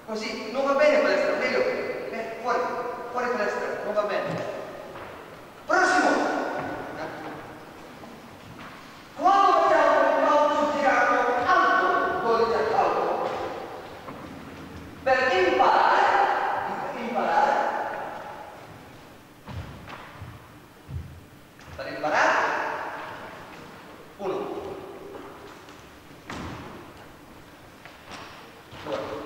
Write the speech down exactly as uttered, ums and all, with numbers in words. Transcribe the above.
Così, non va bene palestra, meglio. Eh, fuori, fuori palestra, non va bene. Prossimo! Quando abbiamo il calcio girato alto, dove alto, per imparare, per imparare, per imparare, uno, due,